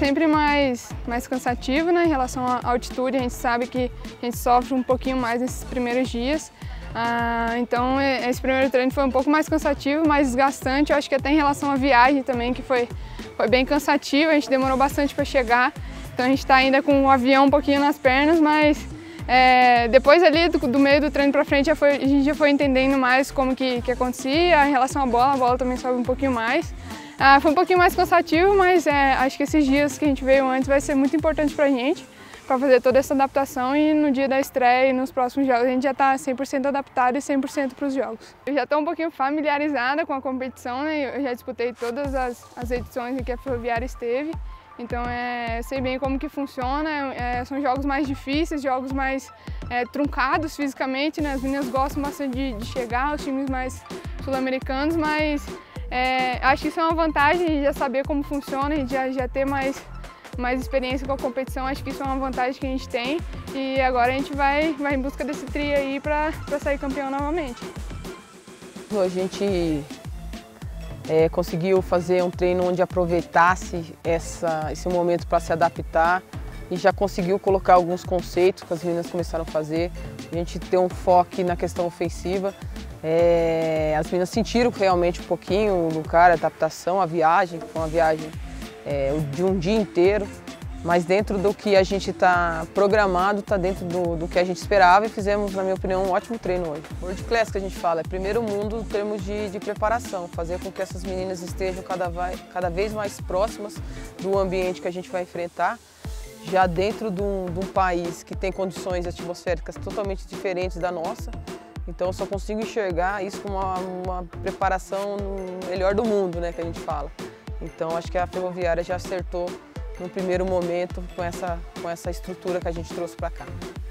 sempre mais cansativo, né? Em relação à altitude, a gente sabe que a gente sofre um pouquinho mais nesses primeiros dias. Então esse primeiro treino foi um pouco mais cansativo, mais desgastante. Eu acho que até em relação à viagem também, que foi bem cansativo, a gente demorou bastante para chegar. Então a gente está ainda com o avião um pouquinho nas pernas, mas depois ali do meio do treino para frente a gente já foi entendendo mais como que acontecia. Em relação à bola, a bola também sobe um pouquinho mais. Foi um pouquinho mais cansativo, mas acho que esses dias que a gente veio antes vai ser muito importante para a gente, para fazer toda essa adaptação, e no dia da estreia e nos próximos jogos a gente já está 100% adaptado e 100% para os jogos. Eu já estou um pouquinho familiarizada com a competição, né? Eu já disputei todas as edições em que a Ferroviária esteve, então eu sei bem como que funciona. São jogos mais difíceis, jogos mais truncados fisicamente, né? As meninas gostam bastante de chegar, os times mais sul-americanos, mas acho que isso é uma vantagem, de já saber como funciona, e já ter mais experiência com a competição. Acho que isso é uma vantagem que a gente tem, e agora a gente vai em busca desse tri aí para sair campeão novamente. A gente conseguiu fazer um treino onde aproveitasse esse momento para se adaptar, e já conseguiu colocar alguns conceitos que as meninas começaram a fazer. A gente tem um foco na questão ofensiva. As meninas sentiram realmente um pouquinho no cara, a adaptação, a viagem, foi uma viagem de um dia inteiro, mas dentro do que a gente está programado, está dentro do que a gente esperava, e fizemos, na minha opinião, um ótimo treino hoje. World Class, que a gente fala, é primeiro mundo em termos de preparação, fazer com que essas meninas estejam cada vez mais próximas do ambiente que a gente vai enfrentar, já dentro de um país que tem condições atmosféricas totalmente diferentes da nossa. Então eu só consigo enxergar isso como uma preparação melhor do mundo, né, que a gente fala. Então acho que a Ferroviária já acertou no primeiro momento com essa estrutura que a gente trouxe para cá.